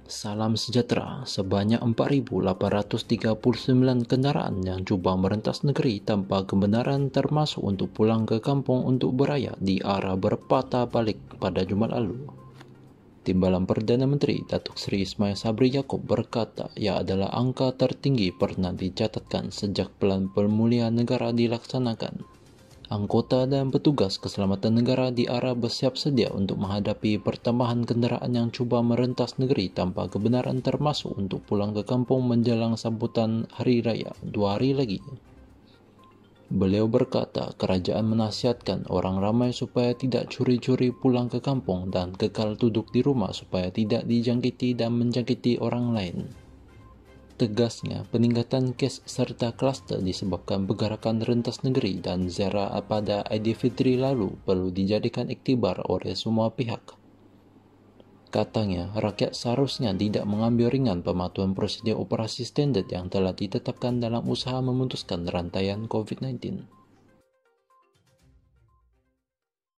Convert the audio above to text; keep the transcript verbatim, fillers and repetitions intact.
Salam sejahtera, sebanyak empat ribu delapan ratus tiga puluh sembilan kendaraan yang cuba merentas negeri tanpa kebenaran termasuk untuk pulang ke kampung untuk beraya di arah berpatah balik pada Jumat lalu. Timbalan Perdana Menteri Datuk Seri Ismail Sabri Yaakob berkata ia adalah angka tertinggi pernah dicatatkan sejak Pelan Pemulihan Negara dilaksanakan. Anggota dan petugas keselamatan negara di arah bersiap sedia untuk menghadapi pertambahan kendaraan yang cuba merentas negeri tanpa kebenaran termasuk untuk pulang ke kampung menjelang sambutan Hari Raya dua hari lagi. Beliau berkata kerajaan menasihatkan orang ramai supaya tidak curi-curi pulang ke kampung dan kekal duduk di rumah supaya tidak dijangkiti dan menjangkiti orang lain. Tegasnya, peningkatan kes serta kluster disebabkan pergerakan rentas negeri dan ziarah pada Aidilfitri lalu perlu dijadikan iktibar oleh semua pihak. Katanya, rakyat seharusnya tidak mengambil ringan pematuhan prosedur operasi standard yang telah ditetapkan dalam usaha memutuskan rantaian covid sembilan belas.